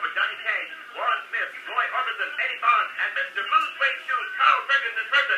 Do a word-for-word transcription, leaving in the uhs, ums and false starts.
with Johnny Cash, Warren Smith, Roy Orbison, Eddie Barnes, and Mister Blue Suede Shoes, Carl Ferguson,